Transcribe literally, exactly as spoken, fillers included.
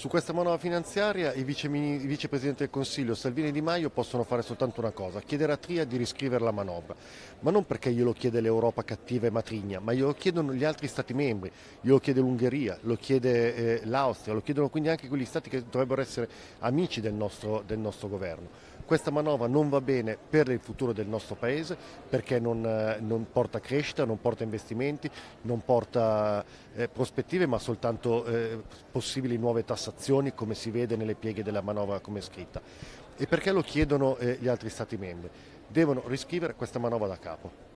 Su questa manovra finanziaria i, vice, i vicepresidenti del Consiglio Salvini e Di Maio possono fare soltanto una cosa, chiedere a Tria di riscrivere la manovra, ma non perché glielo chiede l'Europa cattiva e matrigna, ma glielo chiedono gli altri Stati membri, glielo chiede l'Ungheria, lo chiede eh, l'Austria, lo chiedono quindi anche quegli Stati che dovrebbero essere amici del nostro, del nostro governo. Questa manovra non va bene per il futuro del nostro Paese perché non, eh, non porta crescita, non porta investimenti, non porta eh, prospettive ma soltanto eh, possibili nuove tassazioni come si vede nelle pieghe della manovra come è scritta. E perché lo chiedono eh, gli altri Stati membri? Devono riscrivere questa manovra da capo.